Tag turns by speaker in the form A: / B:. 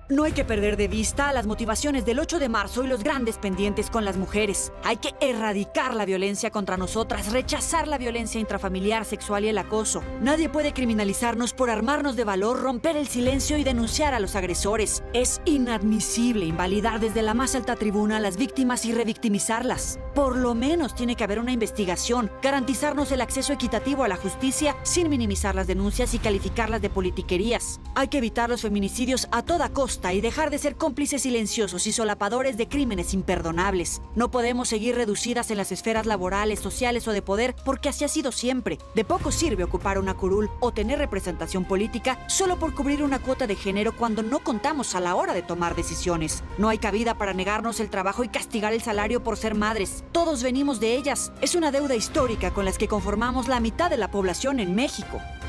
A: No hay que perder de vista las motivaciones del 8 de marzo y los grandes pendientes con las mujeres. Hay que erradicar la violencia contra nosotras, rechazar la violencia intrafamiliar, sexual y el acoso. Nadie puede criminalizarnos por armarnos de valor, romper el silencio y denunciar a los agresores. Es inadmisible invalidar desde la más alta tribuna a las víctimas y revictimizarlas. Por lo menos tiene que haber una investigación, garantizarnos el acceso equitativo a la justicia sin minimizar las denuncias y calificarlas de politiquerías. Hay que evitar los feminicidios a toda costa y dejar de ser cómplices silenciosos y solapadores de crímenes imperdonables. No podemos seguir reducidas en las esferas laborales, sociales o de poder porque así ha sido siempre. De poco sirve ocupar una curul o tener representación política solo por cubrir una cuota de género cuando no contamos a la hora de tomar decisiones. No hay cabida para negarnos el trabajo y castigar el salario por ser madres. Todos venimos de ellas. Es una deuda histórica con las que conformamos la mitad de la población en México.